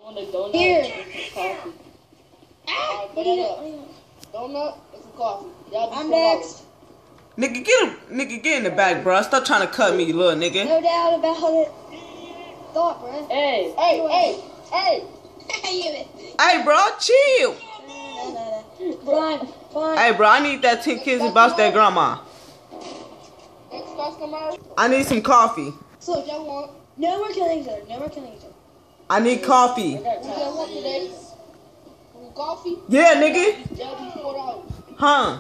Donut. Here. It's coffee. Ah, What is it? Donut. It's some coffee. I'm next. Nigga, get in the back, bro. Stop trying to cut me, you little nigga. No doubt about it. Thought, bro. Hey. Hey, bro, chill. Fine. Hey, bro, I need that 10 kids about that grandma. Next customer. I need some coffee. So what y'all want? No more killing each other. I need coffee. What y'all want today? Coffee? Yeah, nigga. That'll be $4. Huh?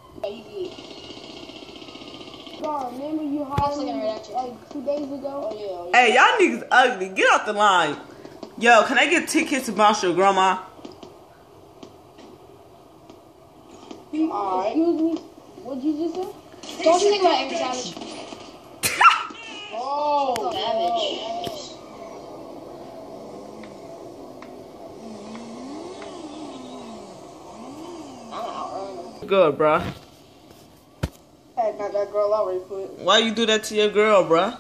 Bro, remember you hired me like 2 days ago? Oh yeah. Hey, y'all niggas ugly. Get off the line. Yo, can I get tickets to bounce your grandma? Alright. Excuse me. What'd you just say? Don't you think about Angry Savage? Oh, Savage. I'm out. Good, bruh. Hey, got that girl already put. Why you do that to your girl, bruh?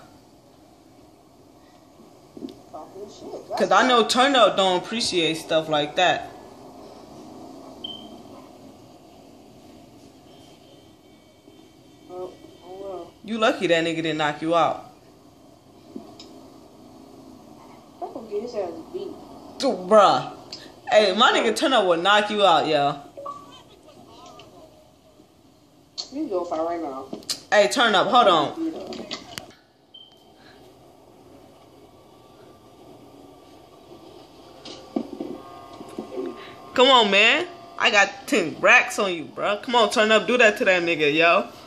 Talking shit. Cause I know Turn Up don't appreciate stuff like that. Oh well. You lucky that nigga didn't knock you out. I'm gonna get his ass beat. Dude, bruh. Hey, my nigga Turn Up will knock you out, yo. You go fight right now. Hey, Turn Up, hold on. Come on, man. I got 10 racks on you, bro. Come on, Turn Up. Do that to that nigga, yo.